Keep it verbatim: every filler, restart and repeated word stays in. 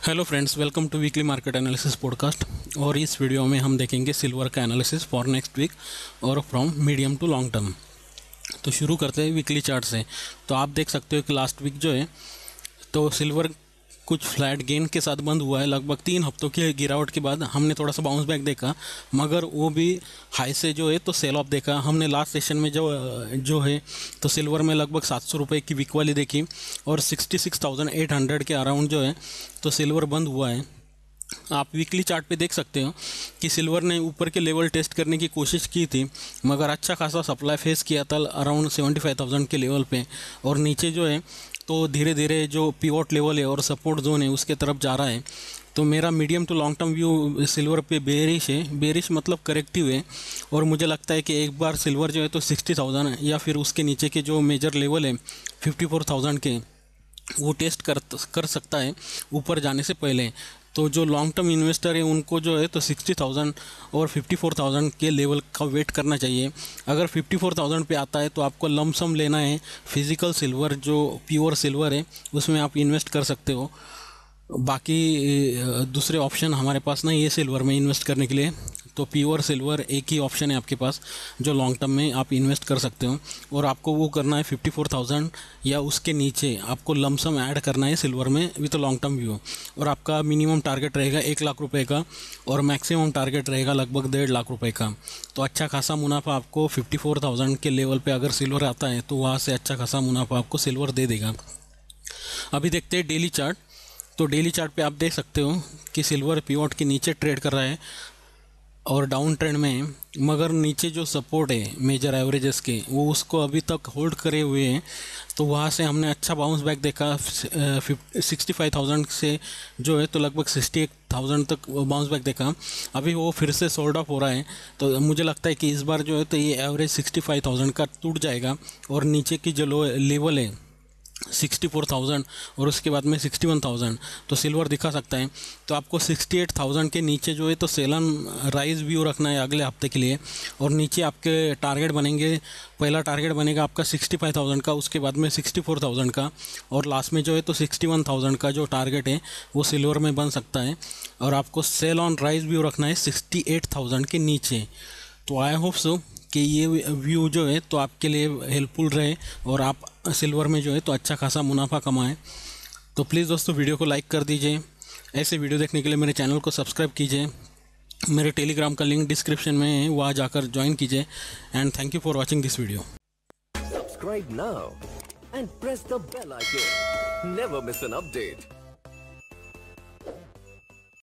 Hello friends, welcome to weekly market analysis podcast. और इस video में हम देखेंगे सिल्वर का एनालिसिस फॉर नेक्स्ट वीक और from medium to long term. तो शुरू करते हैं वीकली चार्ट से। तो आप देख सकते हो कि लास्ट वीक जो है तो सिल्वर कुछ फ्लैट गेन के साथ बंद हुआ है। लगभग तीन हफ्तों की गिरावट के बाद हमने थोड़ा सा बाउंस बैक देखा, मगर वो भी हाई से जो है तो सेल ऑफ देखा हमने लास्ट सेशन में। जो जो है तो सिल्वर में लगभग सात सौ रुपये की वीक वाली देखी और sixty six thousand eight hundred के अराउंड जो है तो सिल्वर बंद हुआ है। आप वीकली चार्ट पे देख सकते हो कि सिल्वर ने ऊपर के लेवल टेस्ट करने की कोशिश की थी, मगर अच्छा खासा सप्लाई फेस किया था अराउंड सेवेंटी फाइव थाउजेंड के लेवल पे, और नीचे जो है तो धीरे धीरे जो पिवोट लेवल है और सपोर्ट जोन है उसके तरफ जा रहा है। तो मेरा medium to long term view silver पे बेरिश है। बेरिश मतलब करेक्टिव है, और मुझे लगता है कि एक बार सिल्वर जो है तो सिक्सटी थाउजेंड या फिर उसके नीचे के जो मेजर लेवल है फिफ्टी फोर थाउजेंड के वो टेस्ट कर कर सकता है ऊपर जाने से पहले। तो जो लॉन्ग टर्म इन्वेस्टर है उनको जो है तो सिक्सटी थाउजेंड और फिफ्टी फोर थाउजेंड के लेवल का वेट करना चाहिए। अगर फिफ्टी फोर थाउजेंड पे आता है तो आपको लमसम लेना है फिजिकल सिल्वर, जो प्योर सिल्वर है उसमें आप इन्वेस्ट कर सकते हो। बाकी दूसरे ऑप्शन हमारे पास नहीं है सिल्वर में इन्वेस्ट करने के लिए, तो प्योर सिल्वर एक ही ऑप्शन है आपके पास जो लॉन्ग टर्म में आप इन्वेस्ट कर सकते हो। और आपको वो करना है फिफ्टी फोर थाउजेंड या उसके नीचे आपको लमसम ऐड करना है सिल्वर में विथ लॉन्ग टर्म व्यू। और आपका मिनिमम टारगेट रहेगा एक लाख रुपए का और मैक्सिमम टारगेट रहेगा लगभग डेढ़ लाख रुपए का। तो अच्छा खासा मुनाफा आपको फिफ्टी फोर थाउजेंड के लेवल पे अगर सिल्वर आता है तो वहाँ से अच्छा खासा मुनाफा आपको सिल्वर दे देगा। अभी देखते हैं डेली चार्ट। तो डेली चार्ट पे आप देख सकते हो कि सिल्वर पिवोट के नीचे ट्रेड कर रहा है और डाउन ट्रेंड में, मगर नीचे जो सपोर्ट है मेजर एवरेजेस के वो उसको अभी तक होल्ड करे हुए हैं। तो वहाँ से हमने अच्छा बाउंस बैक देखा सिक्सटी फाइव थाउजेंड से जो है तो लगभग सिक्सटी एट थाउजेंड तक बाउंस बैक देखा। अभी वो फिर से सोल्ड ऑफ हो रहा है, तो मुझे लगता है कि इस बार जो है तो ये एवरेज सिक्सटी फाइव थाउजेंड का टूट जाएगा और नीचे की जो लो लेवल है सिक्सटी फोर थाउजेंड और उसके बाद में सिक्सटी वन थाउजेंड तो सिल्वर दिखा सकता है। तो आपको सिक्सटी एट थाउजेंड के नीचे जो है तो सेलन राइज व्यू रखना है अगले हफ्ते के लिए, और नीचे आपके टारगेट बनेंगे। पहला टारगेट बनेगा आपका सिक्सटी फाइव थाउजेंड का, उसके बाद में सिक्सटी फोर थाउजेंड का, और लास्ट में जो है तो सिक्सटी वन थाउजेंड का जो टारगेट है वो सिल्वर में बन सकता है। और आपको सेल ऑन राइज व्यू रखना है सिक्सटी एट थाउजेंड के नीचे। तो आई होप सो कि ये व्यू जो है तो आपके लिए हेल्पफुल रहे और आप सिल्वर में जो है तो अच्छा खासा मुनाफा कमाएं। तो प्लीज़ दोस्तों वीडियो को लाइक कर दीजिए। ऐसे वीडियो देखने के लिए मेरे चैनल को सब्सक्राइब कीजिए। मेरे टेलीग्राम का लिंक डिस्क्रिप्शन में है, वहाँ जाकर ज्वाइन कीजिए। And thank you for watching this video. Subscribe now and press the bell icon. Never miss an update.